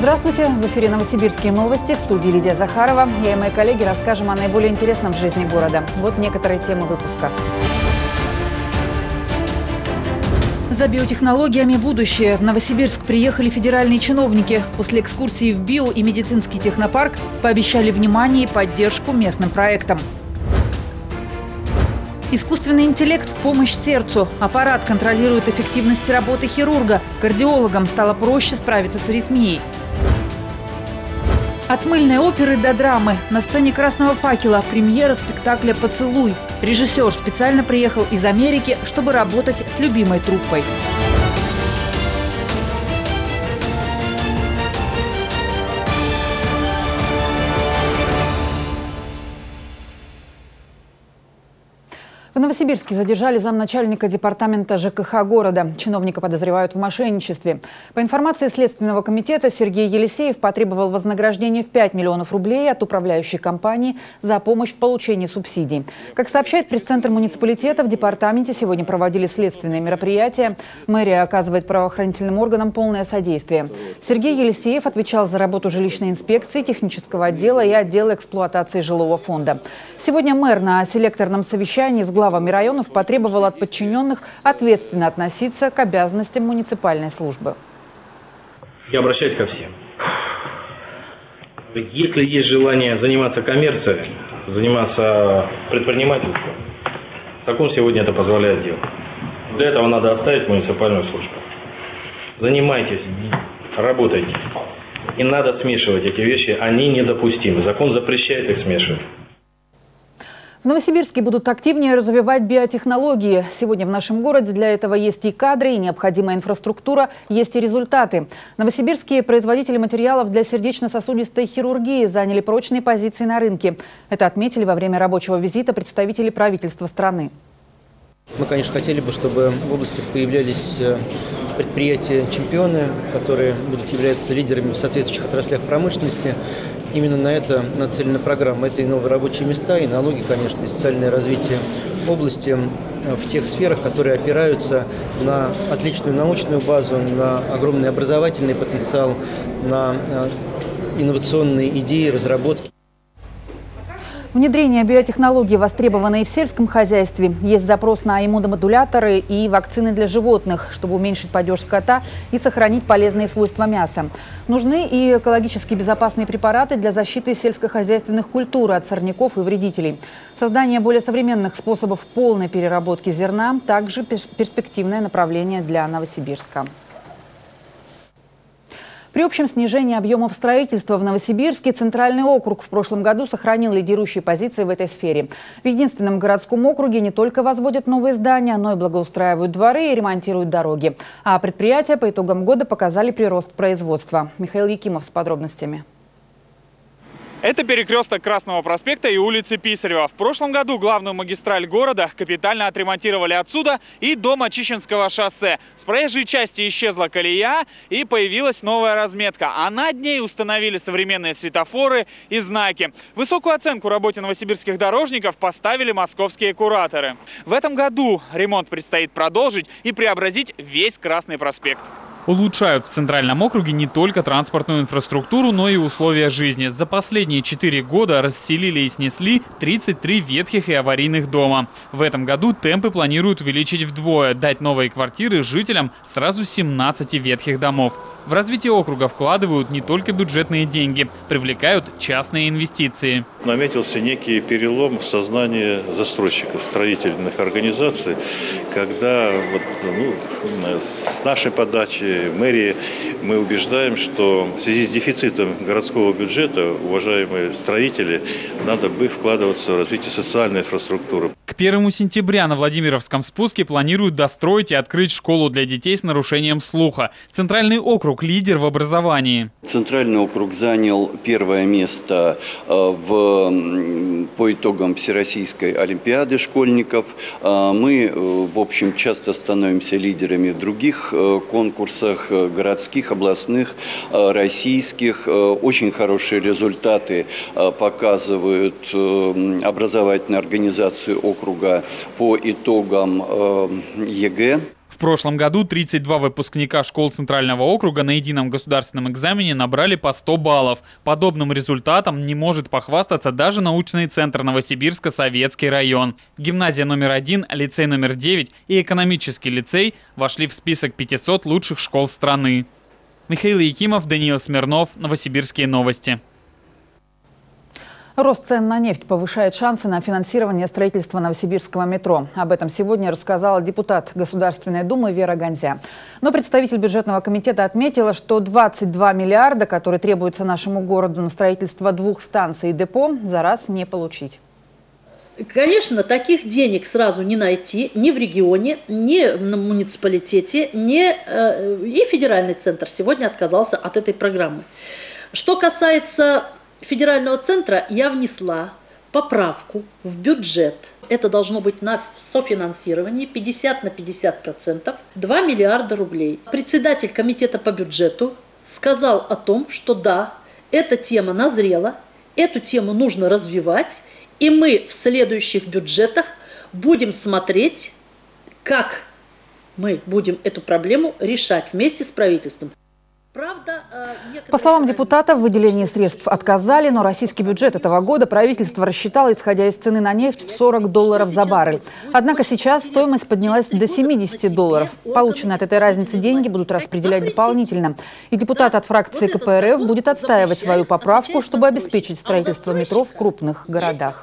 Здравствуйте! В эфире «Новосибирские новости», в студии Лидия Захарова. Я и мои коллеги расскажем о наиболее интересном в жизни города. Вот некоторые темы выпуска. За биотехнологиями будущее. В Новосибирск приехали федеральные чиновники. После экскурсии в био- и медицинский технопарк пообещали внимание и поддержку местным проектам. Искусственный интеллект в помощь сердцу. Аппарат контролирует эффективность работы хирурга. Кардиологам стало проще справиться с аритмией. От мыльной оперы до драмы. На сцене «Красного факела» премьера спектакля «Поцелуй». Режиссер специально приехал из Америки, чтобы работать с любимой труппой. В Новосибирске задержали замначальника департамента ЖКХ города. Чиновника подозревают в мошенничестве. По информации Следственного комитета, Сергей Елисеев потребовал вознаграждения в 5 миллионов рублей от управляющей компании за помощь в получении субсидий. Как сообщает пресс-центр муниципалитета, в департаменте сегодня проводили следственные мероприятия. Мэрия оказывает правоохранительным органам полное содействие. Сергей Елисеев отвечал за работу жилищной инспекции, технического отдела и отдела эксплуатации жилого фонда. Сегодня мэр на селекторном совещании с главами районов потребовал от подчиненных ответственно относиться к обязанностям муниципальной службы. Я обращаюсь ко всем. Если есть желание заниматься коммерцией, заниматься предпринимательством, закон сегодня это позволяет делать. Для этого надо оставить муниципальную службу. Занимайтесь, работайте. Не надо смешивать эти вещи, они недопустимы. Закон запрещает их смешивать. В Новосибирске будут активнее развивать биотехнологии. Сегодня в нашем городе для этого есть и кадры, и необходимая инфраструктура, есть и результаты. Новосибирские производители материалов для сердечно-сосудистой хирургии заняли прочные позиции на рынке. Это отметили во время рабочего визита представители правительства страны. Мы, конечно, хотели бы, чтобы в области появлялись предприятия-чемпионы, которые будут являться лидерами в соответствующих отраслях промышленности. Именно на это нацелена программа. Это и новые рабочие места, и налоги, конечно, и социальное развитие области в тех сферах, которые опираются на отличную научную базу, на огромный образовательный потенциал, на инновационные идеи, разработки. Внедрение биотехнологий востребовано и в сельском хозяйстве. Есть запрос на иммуномодуляторы и вакцины для животных, чтобы уменьшить падеж скота и сохранить полезные свойства мяса. Нужны и экологически безопасные препараты для защиты сельскохозяйственных культур от сорняков и вредителей. Создание более современных способов полной переработки зерна – также перспективное направление для Новосибирска. При общем снижении объемов строительства в Новосибирске Центральный округ в прошлом году сохранил лидирующие позиции в этой сфере. В единственном городском округе не только возводят новые здания, но и благоустраивают дворы и ремонтируют дороги. А предприятия по итогам года показали прирост производства. Михаил Якимов с подробностями. Это перекресток Красного проспекта и улицы Писарева. В прошлом году главную магистраль города капитально отремонтировали отсюда и до Мачищинского шоссе. С проезжей части исчезла колея и появилась новая разметка. А над ней установили современные светофоры и знаки. Высокую оценку работе новосибирских дорожников поставили московские кураторы. В этом году ремонт предстоит продолжить и преобразить весь Красный проспект. Улучшают в Центральном округе не только транспортную инфраструктуру, но и условия жизни. За последние 4 года расселили и снесли 33 ветхих и аварийных дома. В этом году темпы планируют увеличить вдвое, дать новые квартиры жителям сразу 17 ветхих домов. В развитие округа вкладывают не только бюджетные деньги, привлекают частные инвестиции. Наметился некий перелом в сознании застройщиков, строительных организаций, когда с нашей подачи мэрии мы убеждаем, что в связи с дефицитом городского бюджета, уважаемые строители, надо бы вкладываться в развитие социальной инфраструктуры. К 1 сентября на Владимировском спуске планируют достроить и открыть школу для детей с нарушением слуха. Центральный округ – лидер в образовании. Центральный округ занял первое место по итогам Всероссийской олимпиады школьников. Мы, в общем, часто становимся лидерами в других конкурсах городских, областных, российских. Очень хорошие результаты показывают образовательные организации округа по итогам ЕГЭ. В прошлом году 32 выпускника школ Центрального округа на едином государственном экзамене набрали по 100 баллов. Подобным результатом не может похвастаться даже научный центр Новосибирска «Советский район». Гимназия номер 1, лицей номер 9 и экономический лицей вошли в список 500 лучших школ страны. Михаил Якимов, Даниил Смирнов, Новосибирские новости. Рост цен на нефть повышает шансы на финансирование строительства новосибирского метро. Об этом сегодня рассказала депутат Государственной Думы Вера Гандзя. Но представитель бюджетного комитета отметила, что 22 миллиарда, которые требуются нашему городу на строительство 2 станций и депо, за раз не получить. Конечно, таких денег сразу не найти ни в регионе, ни в муниципалитете, и федеральный центр сегодня отказался от этой программы. Что касается федерального центра, я внесла поправку в бюджет. Это должно быть на софинансировании 50 на 50%, 2 миллиарда рублей. Председатель комитета по бюджету сказал о том, что да, эта тема назрела, эту тему нужно развивать, и мы в следующих бюджетах будем смотреть, как мы будем эту проблему решать вместе с правительством. По словам депутата, в выделении средств отказали, но российский бюджет этого года правительство рассчитало, исходя из цены на нефть, в $40 за баррель. Однако сейчас стоимость поднялась до $70. Полученные от этой разницы деньги будут распределять дополнительно. И депутат от фракции КПРФ будет отстаивать свою поправку, чтобы обеспечить строительство метро в крупных городах.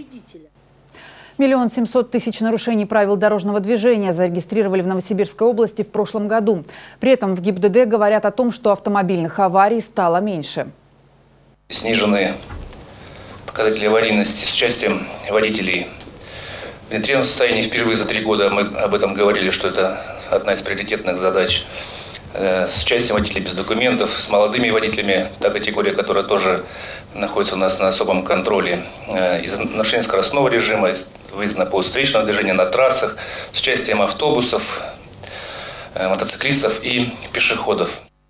1 700 000 нарушений правил дорожного движения зарегистрировали в Новосибирской области в прошлом году. При этом в ГИБДД говорят о том, что автомобильных аварий стало меньше. Снижены показатели аварийности с участием водителей в нетрезвом состоянии впервые за 3 года. Мы об этом говорили, что это одна из приоритетных задач. С участием водителей без документов, с молодыми водителями, та категория, которая тоже находится у нас на особом контроле, из-за нарушения скоростного режима, выезда по встречного движения на трассах, с участием автобусов, мотоциклистов и пешеходов.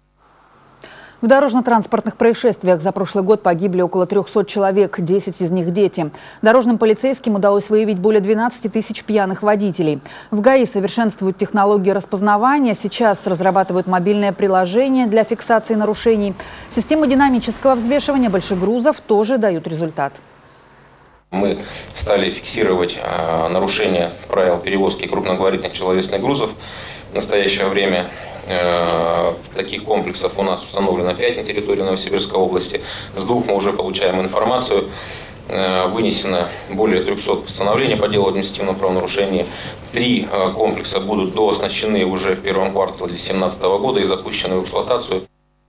В дорожно-транспортных происшествиях за прошлый год погибли около 300 человек, 10 из них дети. Дорожным полицейским удалось выявить более 12 000 пьяных водителей. В ГАИ совершенствуют технологии распознавания. Сейчас разрабатывают мобильное приложение для фиксации нарушений. Системы динамического взвешивания больших грузов тоже дают результат. Мы стали фиксировать нарушения правил перевозки крупногабаритных человеческих грузов. В настоящее время таких комплексов у нас установлено 5 на территории Новосибирской области. С 2 мы уже получаем информацию. Вынесено более 300 постановлений по делу административного правонарушения. 3 комплекса будут дооснащены уже в первом квартале 2017 года и запущены в эксплуатацию.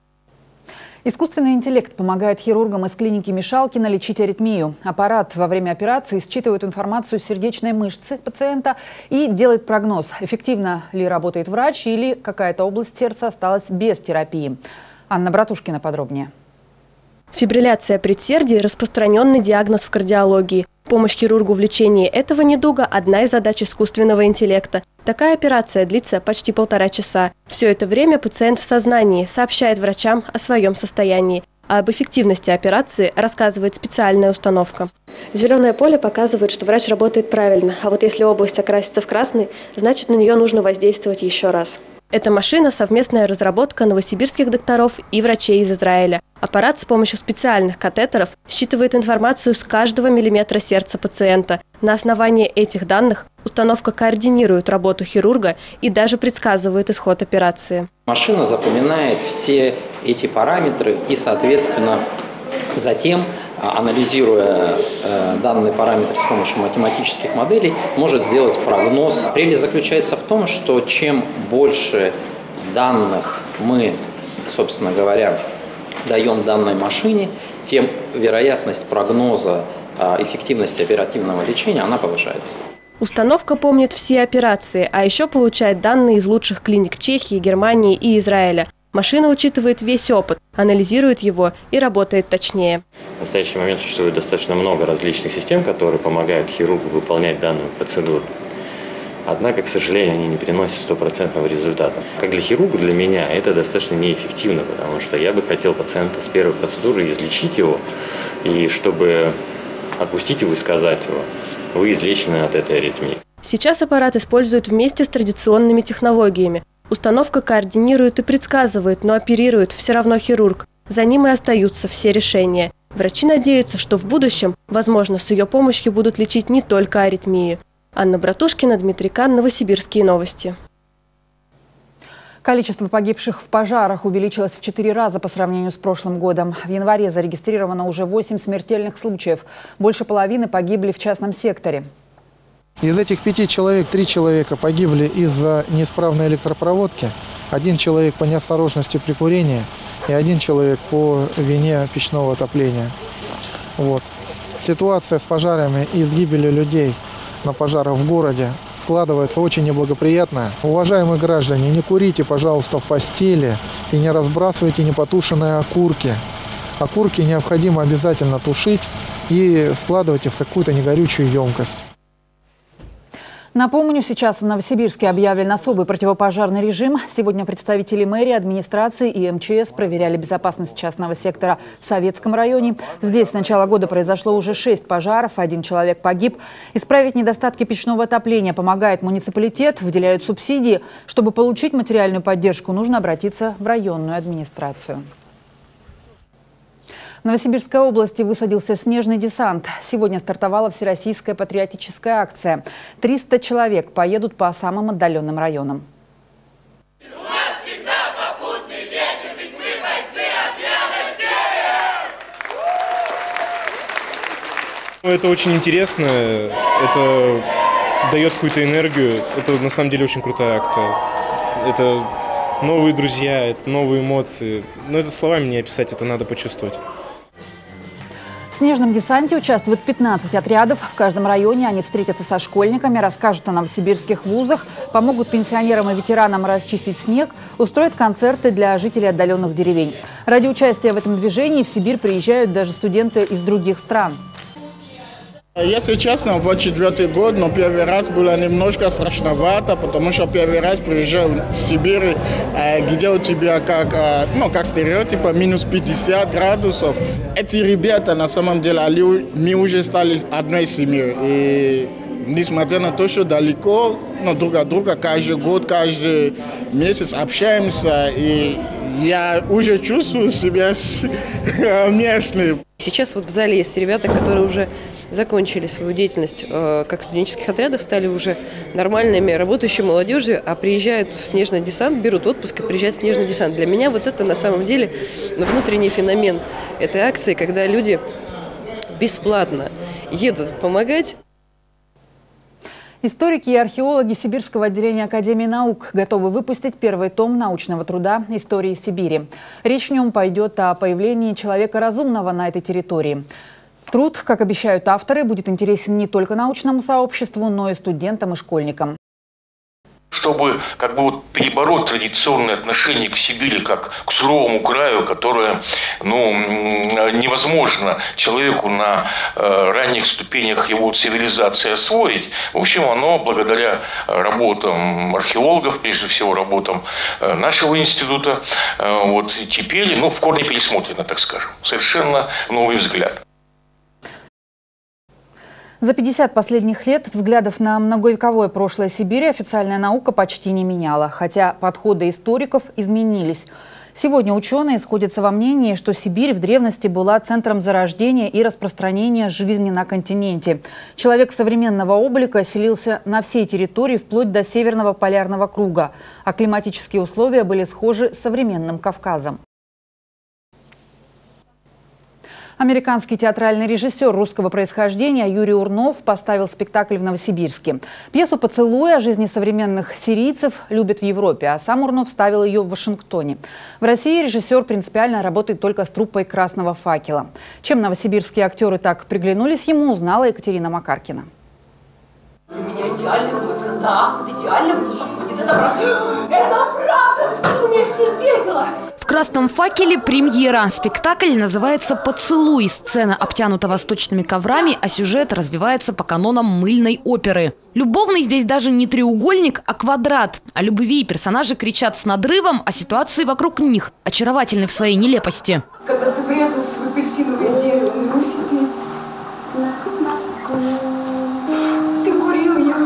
Искусственный интеллект помогает хирургам из клиники Мишалкина лечить аритмию. Аппарат во время операции считывает информацию с сердечной мышцы пациента и делает прогноз, эффективно ли работает врач или какая-то область сердца осталась без терапии. Анна Братушкина подробнее. Фибрилляция предсердий – распространенный диагноз в кардиологии. Помощь хирургу в лечении этого недуга – одна из задач искусственного интеллекта. Такая операция длится почти 1,5 часа. Все это время пациент в сознании, сообщает врачам о своем состоянии. А об эффективности операции рассказывает специальная установка. Зеленое поле показывает, что врач работает правильно. А вот если область окрасится в красный, значит, на нее нужно воздействовать еще раз. Эта машина – совместная разработка новосибирских докторов и врачей из Израиля. Аппарат с помощью специальных катетеров считывает информацию с каждого миллиметра сердца пациента. На основании этих данных установка координирует работу хирурга и даже предсказывает исход операции. Машина запоминает все эти параметры и, соответственно, затем, анализируя данные параметры с помощью математических моделей, может сделать прогноз. Прелесть заключается в том, что чем больше данных мы, собственно говоря, даем данной машине, тем вероятность прогноза эффективности оперативного лечения она повышается. Установка помнит все операции, а еще получает данные из лучших клиник Чехии, Германии и Израиля. Машина учитывает весь опыт, анализирует его и работает точнее. В настоящий момент существует достаточно много различных систем, которые помогают хирургу выполнять данную процедуру. Однако, к сожалению, они не приносят стопроцентного результата. Как для хирурга, для меня это достаточно неэффективно, потому что я бы хотел пациента с первой процедуры излечить его, и чтобы отпустить его и сказать его: вы излечены от этой аритмии. Сейчас аппарат используют вместе с традиционными технологиями. Установка координирует и предсказывает, но оперирует все равно хирург. За ним и остаются все решения. Врачи надеются, что в будущем, возможно, с ее помощью будут лечить не только аритмию. Анна Братушкина, Дмитрий Кан, Новосибирские новости. Количество погибших в пожарах увеличилось в 4 раза по сравнению с прошлым годом. В январе зарегистрировано уже 8 смертельных случаев. Больше половины погибли в частном секторе. Из этих 5 человек 3 человека погибли из-за неисправной электропроводки, 1 человек по неосторожности при курении и 1 человек по вине печного отопления. Ситуация с пожарами и с гибелью людей на пожарах в городе складывается очень неблагоприятно. Уважаемые граждане, не курите, пожалуйста, в постели и не разбрасывайте непотушенные окурки. Окурки необходимо обязательно тушить и складывайте в какую-то негорючую емкость. Напомню, сейчас в Новосибирске объявлен особый противопожарный режим. Сегодня представители мэрии, администрации и МЧС проверяли безопасность частного сектора в Советском районе. Здесь с начала года произошло уже 6 пожаров, 1 человек погиб. Исправить недостатки печного отопления помогает муниципалитет, выделяют субсидии. Чтобы получить материальную поддержку, нужно обратиться в районную администрацию. В Новосибирской области высадился снежный десант. Сегодня стартовала всероссийская патриотическая акция. 300 человек поедут по самым отдаленным районам. Это очень интересно, это дает какую-то энергию. Это на самом деле очень крутая акция. Это новые друзья, это новые эмоции. Но это словами не описать, это надо почувствовать. В снежном десанте участвуют 15 отрядов. В каждом районе они встретятся со школьниками, расскажут о новосибирских вузах, помогут пенсионерам и ветеранам расчистить снег, устроят концерты для жителей отдаленных деревень. Ради участия в этом движении в Сибирь приезжают даже студенты из других стран. Если честно, вот 4-й год, но первый раз было немножко страшновато, потому что первый раз приезжал в Сибирь, где у тебя как стереотипа, минус 50 градусов. Эти ребята, на самом деле, мы уже стали одной семьей. И несмотря на то, что далеко, но друг от друга каждый год, каждый месяц общаемся, и я уже чувствую себя местным. Сейчас вот в зале есть ребята, которые уже закончили свою деятельность как в студенческих отрядах, стали уже нормальными, работающей молодежью, а приезжают в снежный десант, берут отпуск и приезжают в снежный десант. Для меня вот это на самом деле внутренний феномен этой акции, когда люди бесплатно едут помогать. Историки и археологи Сибирского отделения Академии наук готовы выпустить первый том научного труда «Истории Сибири». Речь в нем пойдет о появлении человека разумного на этой территории. Труд, как обещают авторы, будет интересен не только научному сообществу, но и студентам и школьникам. Чтобы перебороть традиционное отношение к Сибири как к суровому краю, которое невозможно человеку на ранних ступенях его цивилизации освоить. В общем, оно благодаря работам археологов, прежде всего работам нашего института, теперь в корне пересмотрено, так скажем. Совершенно новый взгляд. За 50 последних лет взглядов на многовековое прошлое Сибири официальная наука почти не меняла, хотя подходы историков изменились. Сегодня ученые сходятся во мнении, что Сибирь в древности была центром зарождения и распространения жизни на континенте. Человек современного облика селился на всей территории вплоть до Северного полярного круга, а климатические условия были схожи с современным Кавказом. Американский театральный режиссер русского происхождения Юрий Урнов поставил спектакль в Новосибирске. Пьесу «Поцелуй» о жизни современных сирийцев любят в Европе, а сам Урнов ставил ее в Вашингтоне. В России режиссер принципиально работает только с труппой «Красного факела». Чем новосибирские актеры так приглянулись ему, узнала Екатерина Макаркина. У меня идеальный бойфренд, да, идеальный муж. Это правда, мне с ним весело. В «Красном факеле» премьера. Спектакль называется «Поцелуй». Сцена обтянута восточными коврами, а сюжет развивается по канонам мыльной оперы. Любовный здесь даже не треугольник, а квадрат. О любви персонажи кричат с надрывом, а ситуации вокруг них очаровательны в своей нелепости. Когда ты врезался в апельсиновое дерево на велосипеде, ты курил, я взял.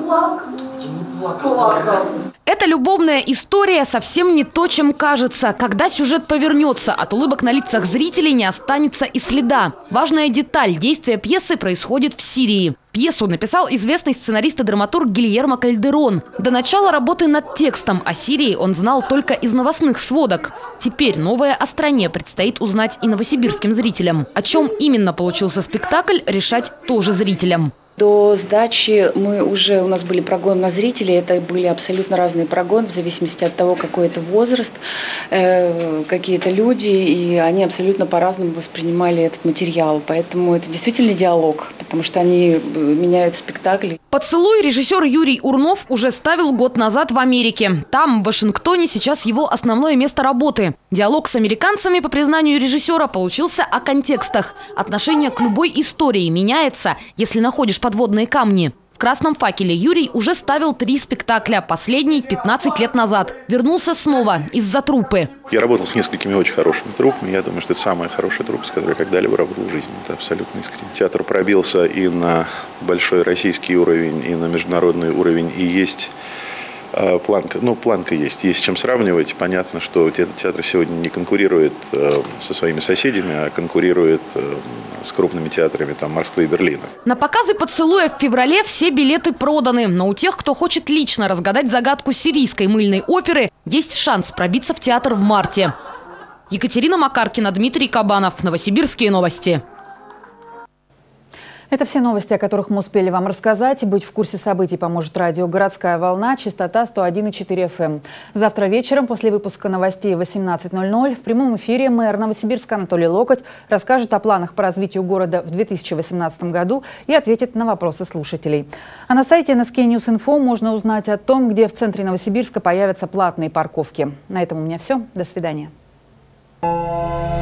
плакал. Я не плакал. Эта любовная история совсем не то, чем кажется. Когда сюжет повернется, от улыбок на лицах зрителей не останется и следа. Важная деталь – действие пьесы происходит в Сирии. Пьесу написал известный сценарист и драматург Гильермо Кальдерон. До начала работы над текстом о Сирии он знал только из новостных сводок. Теперь новое о стране предстоит узнать и новосибирским зрителям. О чем именно получился спектакль, решать тоже зрителям. До сдачи у нас были прогоны на зрителей. Это были абсолютно разные прогоны, в зависимости от того, какой это возраст, какие-то люди. И они абсолютно по-разному воспринимали этот материал. Поэтому это действительно диалог, потому что они меняют спектакли. «Поцелуй» режиссер Юрий Урнов уже ставил год назад в Америке. Там, в Вашингтоне, сейчас его основное место работы. Диалог с американцами, по признанию режиссера, получился о контекстах. Отношение к любой истории меняется, если находишь подводные камни. В «Красном факеле» Юрий уже ставил 3 спектакля, последний 15 лет назад. Вернулся снова из-за труппы. Я работал с несколькими очень хорошими труппами. Я думаю, что это самая хорошая труппа, с которой я когда-либо работал в жизни. Это абсолютно искренне. Театр пробился и на большой российский уровень, и на международный уровень. И есть планка. Планка есть. Есть с чем сравнивать. Понятно, что театр сегодня не конкурирует со своими соседями, а конкурирует с крупными театрами Москвы и Берлина. На показы «Поцелуя» в феврале все билеты проданы. Но у тех, кто хочет лично разгадать загадку сирийской мыльной оперы, есть шанс пробиться в театр в марте. Екатерина Макаркина, Дмитрий Кабанов. Новосибирские новости. Это все новости, о которых мы успели вам рассказать. Быть в курсе событий поможет радио «Городская волна», частота 101,4 FM. Завтра вечером после выпуска новостей в 18:00 в прямом эфире мэр Новосибирска Анатолий Локоть расскажет о планах по развитию города в 2018 году и ответит на вопросы слушателей. А на сайте NSK News Info можно узнать о том, где в центре Новосибирска появятся платные парковки. На этом у меня все. До свидания.